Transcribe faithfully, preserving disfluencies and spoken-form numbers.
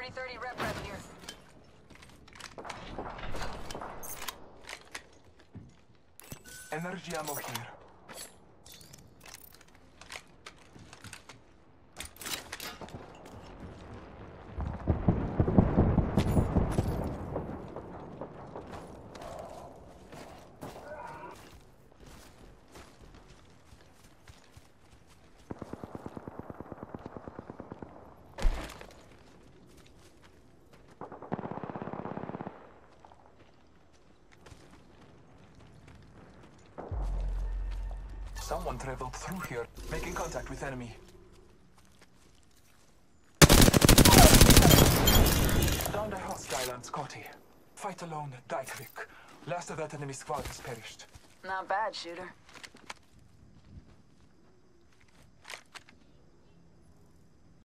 twenty thirty rep rep here. Energy ammo here. Someone traveled through here, making contact with enemy. Downed a hostile on Scotty. Fight alone, die quick. Last of that enemy squad has perished. Not bad, shooter.